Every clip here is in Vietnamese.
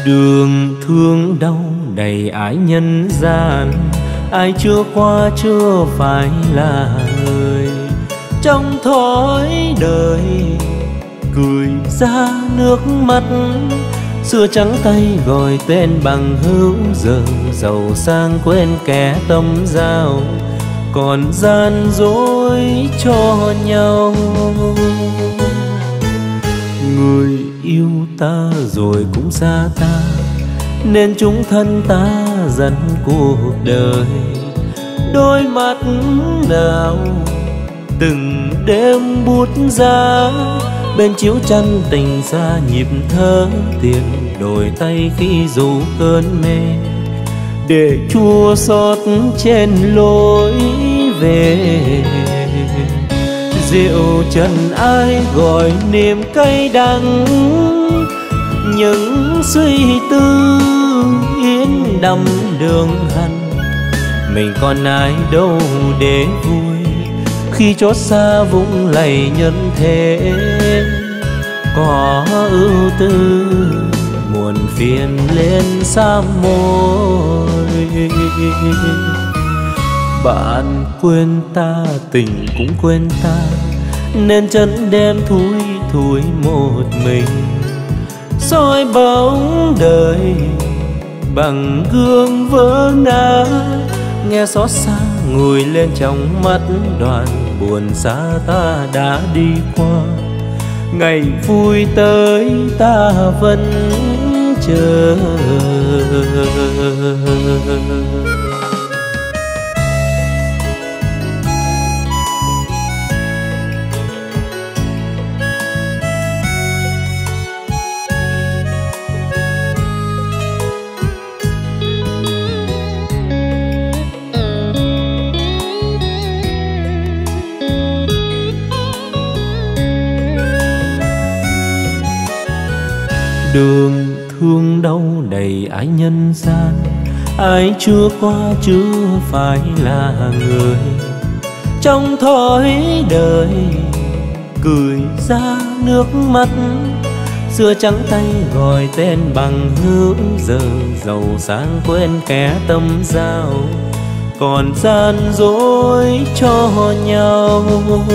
Đường thương đau đầy ái nhân gian, ai chưa qua chưa phải là người. Trong thói đời cười ra nước mắt, xưa trắng tay gọi tên bằng hữu, giờ giàu sang quên kẻ tâm giao, còn gian dối cho nhau. Người yêu ta rồi cũng xa ta, nên chúng thân ta dần cuộc đời. Đôi mắt nào từng đêm bút giá, bên chiếu chăn tình xa nhịp thở tiền, đổi tay khi dù cơn mê, để chua xót trên lối về. Rượu trần ai gọi niềm cay đắng, những suy tư yên đắm đường hằn. Mình còn ai đâu để vui, khi chót xa vũng lầy nhân thế. Có ưu tư muộn phiền lên xa môi. Bạn quên ta, tình cũng quên ta, nên chân đêm thui thui một mình. Soi bóng đời bằng gương vỡ nát, nghe xót xa ngùi lên trong mắt. Đoạn buồn xa ta đã đi qua, ngày vui tới ta vẫn chờ. Đường thương đau đầy ái nhân gian, ai chưa qua chưa phải là người. Trong thói đời cười ra nước mắt, xưa trắng tay gọi tên bằng hữu, giờ giàu sang quên kẻ tâm giao, còn gian dối cho nhau.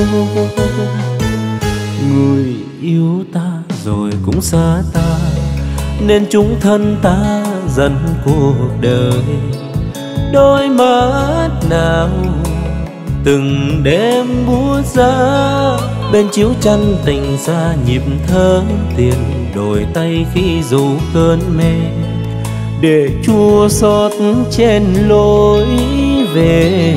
Người yêu ta rồi cũng xa ta, nên chúng thân ta dần cuộc đời. Đôi mắt nào từng đêm buốt giá, bên chiếu chăn tình xa nhịp thở tiền, đổi tay khi dù cơn mê, để chua xót trên lối về.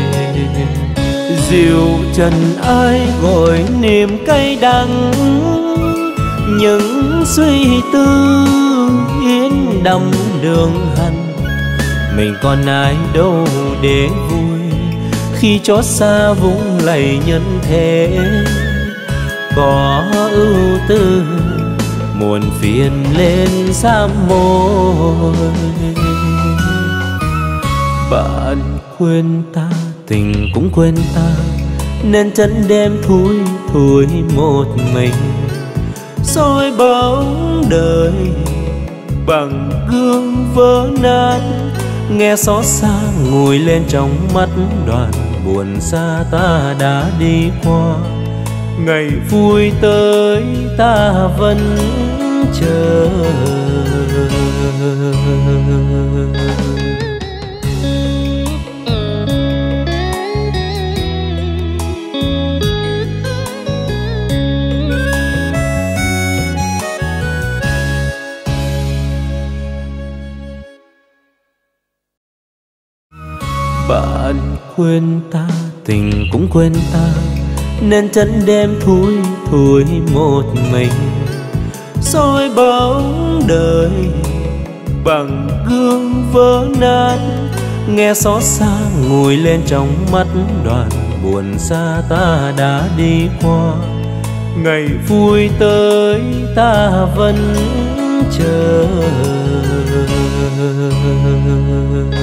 Rượu trần ai gọi niềm cay đắng, những suy tư yên đắm đường hằn. Mình còn ai đâu để vui, khi chót xa vũng lầy nhân thế. Có ưu tư muộn phiền lên xa môi. Bạn quên ta, tình cũng quên ta, nên chân đêm thui thui một mình. Soi bóng đời bằng gương vỡ nát, nghe xót xa ngùi lên trong mắt. Đoạn buồn xa ta đã đi qua, ngày vui tới ta vẫn chờ. Bạn quên ta, tình cũng quên ta, nên chân đêm thui thui một mình. Soi bóng đời bằng gương vỡ nát, nghe xót xa ngùi lên trong mắt. Đoạn buồn xa ta đã đi qua, ngày vui tới ta vẫn chờ.